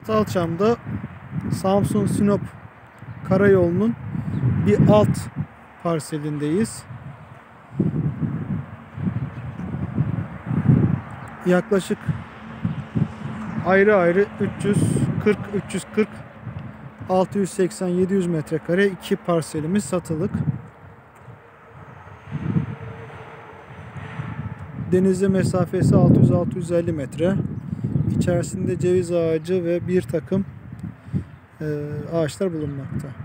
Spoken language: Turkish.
Salçam'da Samsun-Sinop karayolunun bir alt parselindeyiz. Yaklaşık ayrı ayrı 340, 680, 700 metrekare iki parselimiz satılık. Denize mesafesi 600-650 metre. İçerisinde ceviz ağacı ve bir takım ağaçlar bulunmakta.